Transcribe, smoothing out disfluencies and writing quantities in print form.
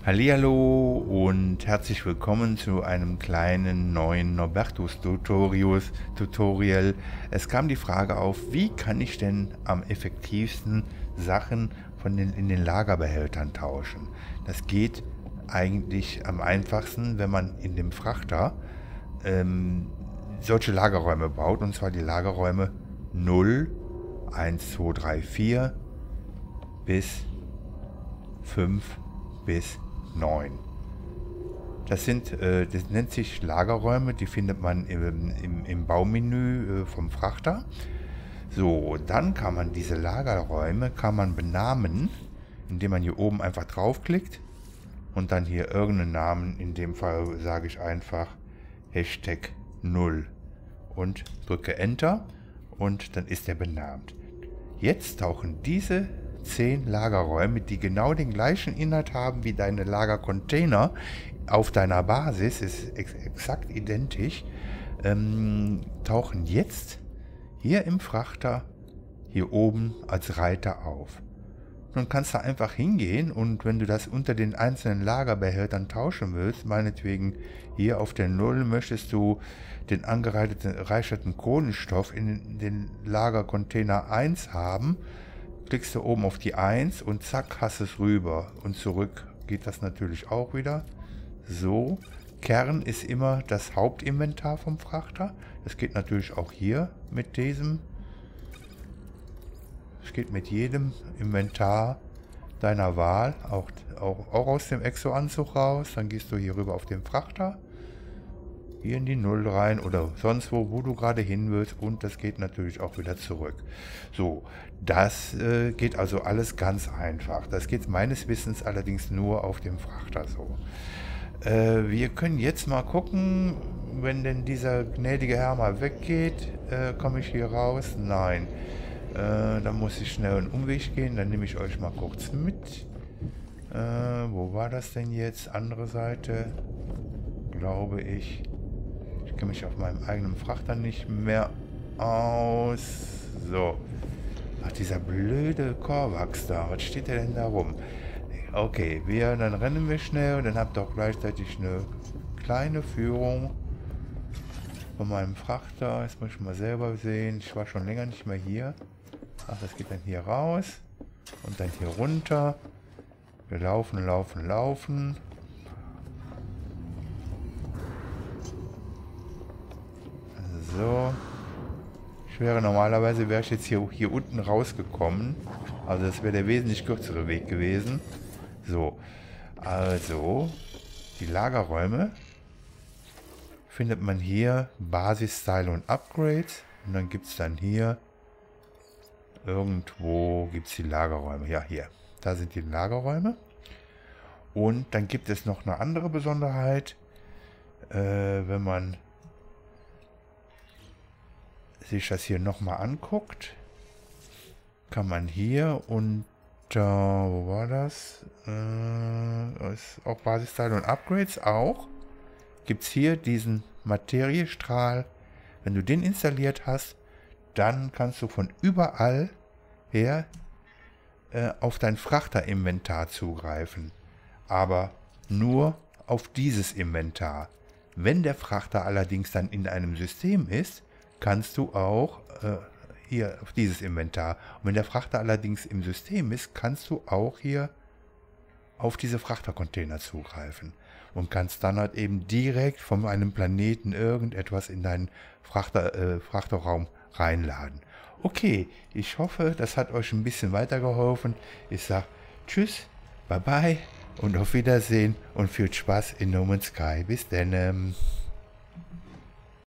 Hallihallo und herzlich willkommen zu einem kleinen neuen Norbertus Tutorial. Es kam die Frage auf, wie kann ich denn am effektivsten Sachen in den Lagerbehältern tauschen? Das geht eigentlich am einfachsten, wenn man in dem Frachter solche Lagerräume baut, und zwar die Lagerräume 0, 1, 2, 3, 4 bis 5 bis 9. Das nennt sich Lagerräume, die findet man im Baumenü vom Frachter. So, dann kann man diese Lagerräume benamen, indem man hier oben einfach draufklickt und dann hier irgendeinen Namen, in dem Fall sage ich einfach Hashtag 0 und drücke Enter und dann ist er benannt. Jetzt tauchen diese 10 Lagerräume, die genau den gleichen Inhalt haben wie deine Lagercontainer auf deiner Basis, ist exakt identisch, tauchen jetzt hier im Frachter hier oben als Reiter auf. Nun kannst du einfach hingehen und wenn du das unter den einzelnen Lagerbehältern tauschen willst, meinetwegen hier auf der 0 möchtest du den angereicherten Kohlenstoff in den Lagercontainer 1 haben, klickst du oben auf die 1 und zack, hast es rüber und zurück geht das natürlich auch wieder. So, Kern ist immer das Hauptinventar vom Frachter. Das geht natürlich auch hier mit diesem. Es geht mit jedem Inventar deiner Wahl, auch aus dem Exo-Anzug raus. Dann gehst du hier rüber auf den Frachter, hier in die 0 rein oder sonst wo du gerade hin willst, und das geht natürlich auch wieder zurück. So, das geht also alles ganz einfach. Das geht meines Wissens allerdings nur auf dem Frachter so. Wir können jetzt mal gucken, wenn denn dieser gnädige Herr mal weggeht, komme ich hier raus? Nein. Dann muss ich schnell einen Umweg gehen, dann nehme ich euch mal kurz mit. Wo war das denn jetzt? Andere Seite, glaube ich. Ich kenne mich auf meinem eigenen Frachter nicht mehr aus. So. Ach, dieser blöde Korvax da. Was steht der denn da rum? Okay, dann rennen wir schnell und dann habt ihr auch gleichzeitig eine kleine Führung von meinem Frachter. Jetzt muss ich mal selber sehen. Ich war schon länger nicht mehr hier. Ach, das geht dann hier raus und dann hier runter. Wir laufen, laufen, laufen. So. Normalerweise wäre ich jetzt hier unten rausgekommen. Also das wäre der wesentlich kürzere Weg gewesen. So. Also, die Lagerräume findet man hier, Basis, Style und Upgrades. Und dann gibt es dann hier, irgendwo gibt es die Lagerräume. Ja, hier. Da sind die Lagerräume. Und dann gibt es noch eine andere Besonderheit. Wenn man sich das hier nochmal anguckt, kann man hier unter, wo war das? Ist auch Basisteile und Upgrades auch. Gibt es hier diesen Materiestrahl. Wenn du den installiert hast, dann kannst du von überall her auf dein Frachterinventar zugreifen. Aber nur auf dieses Inventar. Wenn der Frachter allerdings dann in einem System ist, kannst du auch hier auf dieses Inventar. Und wenn der Frachter allerdings im System ist, kannst du auch hier auf diese Frachtercontainer zugreifen. Und kannst dann halt eben direkt von einem Planeten irgendetwas in deinen Frachterraum reinladen. Okay, ich hoffe, das hat euch ein bisschen weitergeholfen. Ich sage tschüss, bye bye und auf Wiedersehen und viel Spaß in No Man's Sky. Bis dann.